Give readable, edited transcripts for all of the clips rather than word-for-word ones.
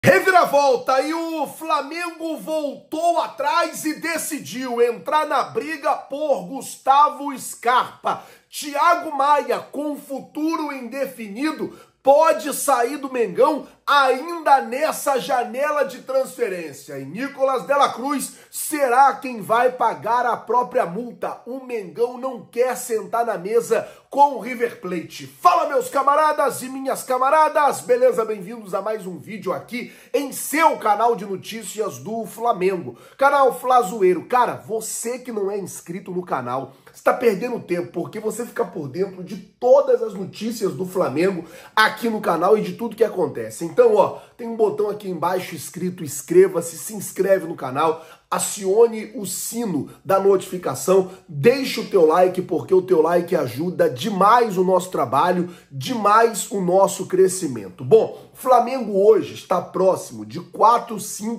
Reviravolta, e o Flamengo voltou atrás e decidiu entrar na briga por Gustavo Scarpa. Thiago Maia, com futuro indefinido, pode sair do Mengão ainda nessa janela de transferência. E Nicolas de la Cruz será quem vai pagar a própria multa. O Mengão não quer sentar na mesa com o River Plate. Fala, meus camaradas e minhas camaradas, beleza? Bem-vindos a mais um vídeo aqui em seu canal de notícias do Flamengo. Canal Flazoeiro. Cara, você que não é inscrito no canal, está perdendo tempo, porque você fica por dentro de todas as notícias do Flamengo aqui no canal e de tudo que acontece. Então, ó, tem um botão aqui embaixo escrito inscreva-se, se inscreve no canal, acione o sino da notificação, deixa o teu like, porque o teu like ajuda demais o nosso trabalho, demais o nosso crescimento. Bom, o Flamengo hoje está próximo de 4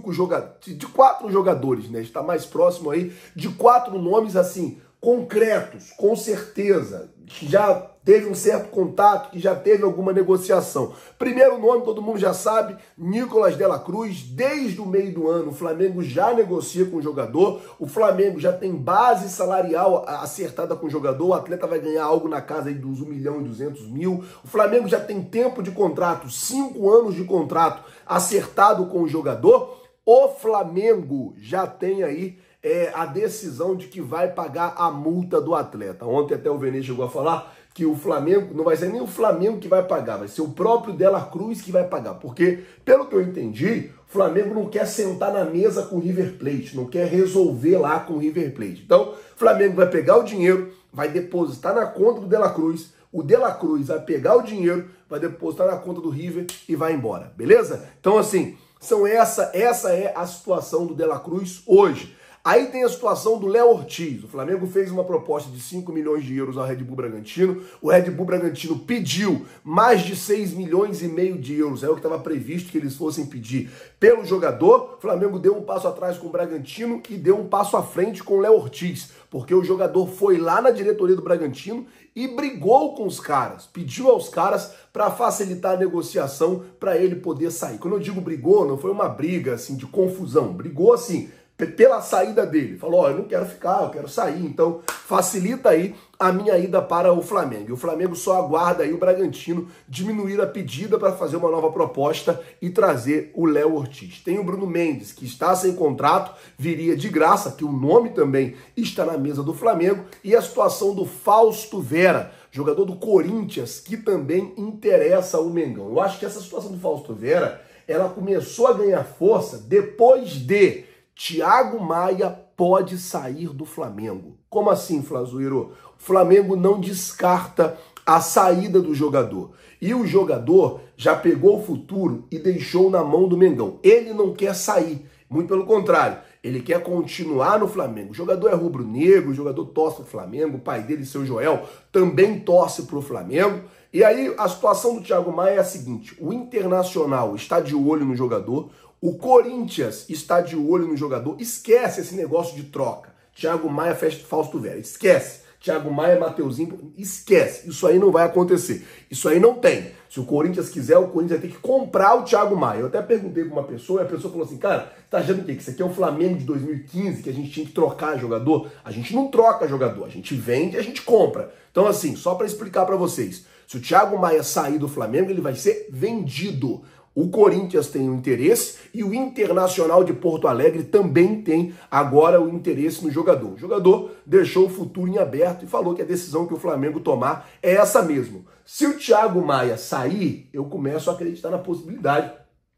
jogadores, né? Está mais próximo aí de 4 nomes assim, concretos, com certeza, que já teve um certo contato, que já teve alguma negociação. Primeiro nome, todo mundo já sabe, Nicolas de la Cruz. Desde o meio do ano, o Flamengo já negocia com o jogador, o Flamengo já tem base salarial acertada com o jogador, o atleta vai ganhar algo na casa aí dos 1.200.000, o Flamengo já tem tempo de contrato, 5 anos de contrato acertado com o jogador, o Flamengo já tem aí a decisão de que vai pagar a multa do atleta. Ontem até o Vene chegou a falar que o Flamengo, não vai ser nem o Flamengo que vai pagar, vai ser o próprio de la Cruz que vai pagar, porque, pelo que eu entendi, o Flamengo não quer sentar na mesa com o River Plate, não quer resolver lá com o River Plate. Então, o Flamengo vai pegar o dinheiro, vai depositar na conta do de la Cruz, o de la Cruz vai pegar o dinheiro, vai depositar na conta do River e vai embora, beleza? Então, assim, essa é a situação do de la Cruz hoje. Aí tem a situação do Léo Ortiz. O Flamengo fez uma proposta de 5 milhões de euros ao Red Bull Bragantino. O Red Bull Bragantino pediu mais de 6 milhões e meio de euros. É o que estava previsto que eles fossem pedir pelo jogador. O Flamengo deu um passo atrás com o Bragantino e deu um passo à frente com o Léo Ortiz, porque o jogador foi lá na diretoria do Bragantino e brigou com os caras, pediu aos caras para facilitar a negociação para ele poder sair. Quando eu digo brigou, não foi uma briga assim de confusão, brigou assim pela saída dele. Falou, ó, eu não quero ficar, eu quero sair, então facilita aí a minha ida para o Flamengo. E o Flamengo só aguarda aí o Bragantino diminuir a pedida para fazer uma nova proposta e trazer o Léo Ortiz. Tem o Bruno Mendes, que está sem contrato, viria de graça, que o nome também está na mesa do Flamengo, e a situação do Fausto Vera, jogador do Corinthians, que também interessa o Mengão. Eu acho que essa situação do Fausto Vera, ela começou a ganhar força depois de Thiago Maia pode sair do Flamengo. Como assim, Flazoeiro? O Flamengo não descarta a saída do jogador. E o jogador já pegou o futuro e deixou na mão do Mengão. Ele não quer sair, muito pelo contrário. Ele quer continuar no Flamengo. O jogador é rubro-negro, o jogador torce pro Flamengo, o pai dele, seu Joel, também torce pro Flamengo. E aí a situação do Thiago Maia é a seguinte: o Internacional está de olho no jogador, o Corinthians está de olho no jogador. Esquece esse negócio de troca. Thiago Maia, Fausto Vera. Esquece. Thiago Maia, Mateuzinho. Esquece. Isso aí não vai acontecer. Isso aí não tem. Se o Corinthians quiser, o Corinthians vai ter que comprar o Thiago Maia. Eu até perguntei para uma pessoa e a pessoa falou assim, cara, tá achando o quê? Que isso aqui é o Flamengo de 2015, que a gente tinha que trocar jogador? A gente não troca jogador. A gente vende e a gente compra. Então, assim, só para explicar para vocês. Se o Thiago Maia sair do Flamengo, ele vai ser vendido. O Corinthians tem um interesse e o Internacional de Porto Alegre também tem agora o interesse no jogador. O jogador deixou o futuro em aberto e falou que a decisão que o Flamengo tomar é essa mesmo. Se o Thiago Maia sair, eu começo a acreditar na possibilidade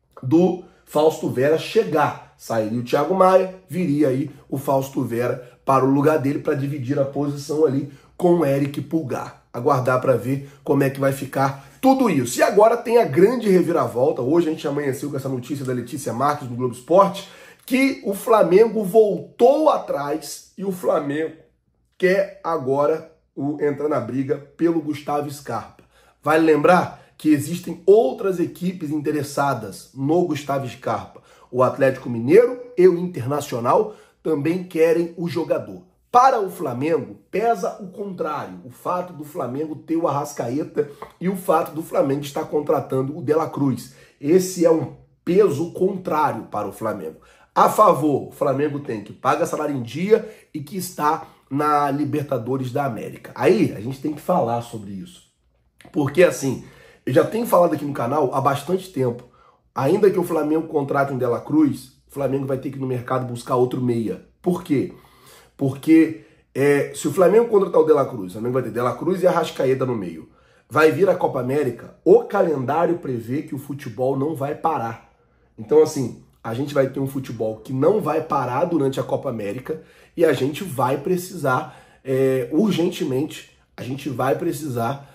do Fausto Vera chegar. Sairia o Thiago Maia, viria aí o Fausto Vera para o lugar dele para dividir a posição ali com o Eric Pulgar. Aguardar para ver como é que vai ficar tudo isso. E agora tem a grande reviravolta. Hoje a gente amanheceu com essa notícia da Letícia Marques do Globo Esporte, que o Flamengo voltou atrás e o Flamengo quer agora entrar na briga pelo Gustavo Scarpa. Vale lembrar que existem outras equipes interessadas no Gustavo Scarpa. O Atlético Mineiro e o Internacional também querem o jogador. Para o Flamengo, pesa o contrário, o fato do Flamengo ter o Arrascaeta e o fato do Flamengo estar contratando o de la Cruz. Esse é um peso contrário para o Flamengo. A favor, o Flamengo tem que pagar salário em dia e que está na Libertadores da América. Aí a gente tem que falar sobre isso. Porque assim, eu já tenho falado aqui no canal há bastante tempo. Ainda que o Flamengo contrate um De La Cruz, o Flamengo vai ter que ir no mercado buscar outro meia. Por quê? Porque se o Flamengo contratar o De La Cruz, o Flamengo vai ter De La Cruz e Arrascaeta no meio. Vai vir a Copa América, o calendário prevê que o futebol não vai parar. Então assim, a gente vai ter um futebol que não vai parar durante a Copa América e a gente vai precisar, urgentemente, a gente vai precisar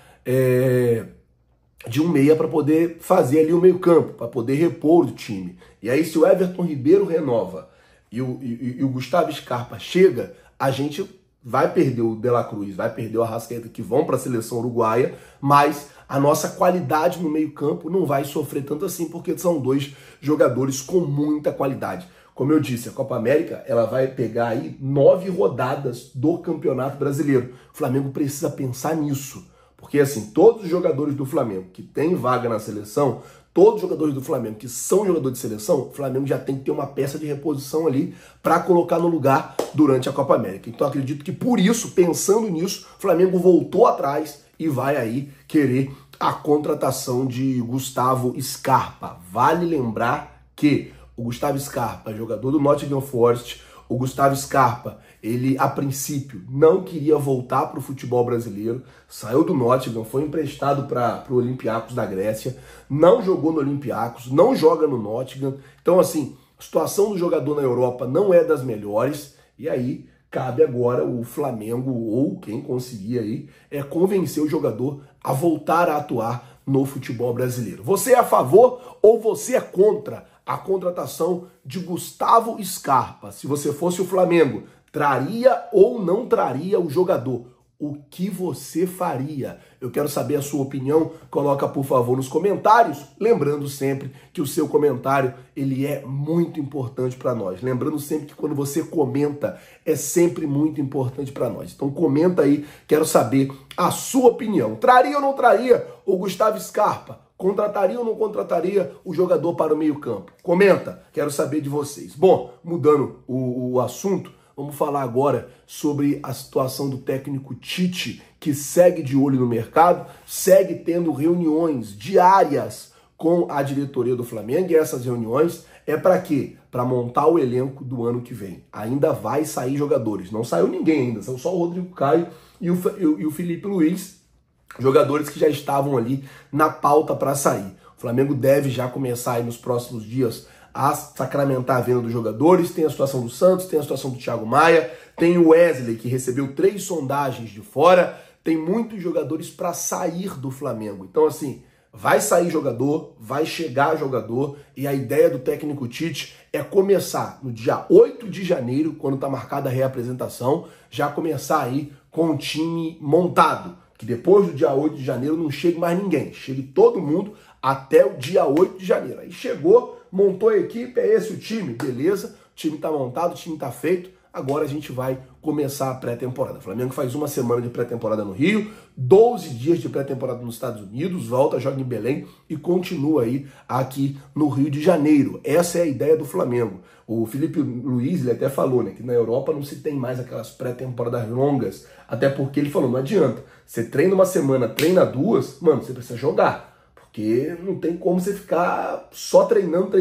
de um meia para poder fazer ali o meio campo, para poder repor o time. E aí se o Everton Ribeiro renova e o Gustavo Scarpa chega, a gente vai perder o De La Cruz, vai perder o Arrascaeta, que vão para a seleção uruguaia, mas a nossa qualidade no meio campo não vai sofrer tanto assim, porque são dois jogadores com muita qualidade. Como eu disse, a Copa América ela vai pegar aí 9 rodadas do Campeonato Brasileiro. O Flamengo precisa pensar nisso, porque assim, todos os jogadores do Flamengo que têm vaga na seleção, todos os jogadores do Flamengo que são jogadores de seleção, o Flamengo já tem que ter uma peça de reposição ali para colocar no lugar durante a Copa América. Então acredito que por isso, pensando nisso, o Flamengo voltou atrás e vai aí querer a contratação de Gustavo Scarpa. Vale lembrar que o Gustavo Scarpa, jogador do Nottingham Forest, o Gustavo Scarpa, ele a princípio não queria voltar para o futebol brasileiro, saiu do Nottingham, foi emprestado para o Olympiacos da Grécia, não jogou no Olympiacos, não joga no Nottingham. Então assim, a situação do jogador na Europa não é das melhores e aí cabe agora o Flamengo ou quem conseguir aí convencer o jogador a voltar a atuar no futebol brasileiro. Você é a favor ou você é contra a contratação de Gustavo Scarpa? Se você fosse o Flamengo, traria ou não traria o jogador? O que você faria? Eu quero saber a sua opinião. Coloca, por favor, nos comentários. Lembrando sempre que o seu comentário ele é muito importante para nós. Lembrando sempre que quando você comenta, é sempre muito importante para nós. Então comenta aí, quero saber a sua opinião. Traria ou não traria o Gustavo Scarpa? Contrataria ou não contrataria o jogador para o meio-campo? Comenta, quero saber de vocês. Bom, mudando o assunto, vamos falar agora sobre a situação do técnico Tite, que segue de olho no mercado, segue tendo reuniões diárias com a diretoria do Flamengo, e essas reuniões é para quê? Para montar o elenco do ano que vem. Ainda vai sair jogadores, não saiu ninguém ainda, são só o Rodrigo Caio e o Felipe Luiz, jogadores que já estavam ali na pauta para sair. O Flamengo deve já começar aí nos próximos dias a sacramentar a venda dos jogadores. Tem a situação do Santos, tem a situação do Thiago Maia, tem o Wesley, que recebeu 3 sondagens de fora, tem muitos jogadores para sair do Flamengo. Então assim, vai sair jogador, vai chegar jogador, e a ideia do técnico Tite é começar no dia 8 de janeiro, quando está marcada a reapresentação, já começar aí com o time montado, que depois do dia 8 de janeiro não chegue mais ninguém, chegue todo mundo até o dia 8 de janeiro. Aí chegou, montou a equipe, é esse o time, beleza, o time está montado, o time está feito, agora a gente vai começar a pré-temporada. O Flamengo faz uma semana de pré-temporada no Rio, 12 dias de pré-temporada nos Estados Unidos, volta, joga em Belém e continua aí aqui no Rio de Janeiro. Essa é a ideia do Flamengo. O Felipe Luiz, ele até falou, né, que na Europa não se tem mais aquelas pré-temporadas longas, até porque ele falou, não adianta, você treina uma semana, treina 2, mano, você precisa jogar. Porque não tem como você ficar só treinando.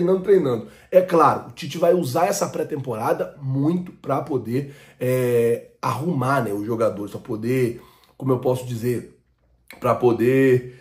É claro, o Tite vai usar essa pré-temporada muito para poder arrumar, né, os jogadores, para poder, como eu posso dizer, para poder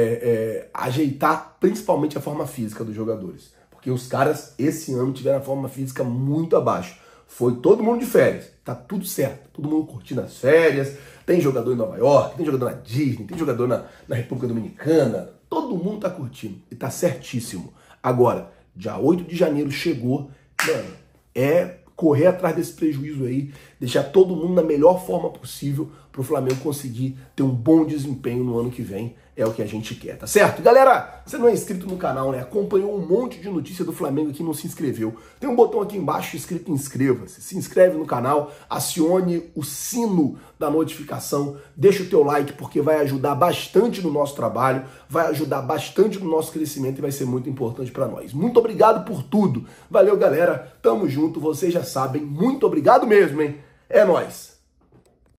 ajeitar principalmente a forma física dos jogadores. Porque os caras esse ano tiveram a forma física muito abaixo. Foi todo mundo de férias, tá tudo certo, todo mundo curtindo as férias, tem jogador em Nova York, tem jogador na Disney, tem jogador na República Dominicana. Todo mundo tá curtindo e tá certíssimo. Agora, dia 8 de janeiro chegou, mano, correr atrás desse prejuízo aí, deixar todo mundo na melhor forma possível para o Flamengo conseguir ter um bom desempenho no ano que vem. É o que a gente quer, tá certo? Galera, você não é inscrito no canal, né? Acompanhou um monte de notícia do Flamengo aqui e não se inscreveu. Tem um botão aqui embaixo escrito inscreva-se. Se inscreve no canal, acione o sino da notificação, deixa o teu like porque vai ajudar bastante no nosso trabalho, vai ajudar bastante no nosso crescimento e vai ser muito importante para nós. Muito obrigado por tudo. Valeu, galera. Tamo junto, vocês já sabem. Muito obrigado mesmo, hein? É nóis.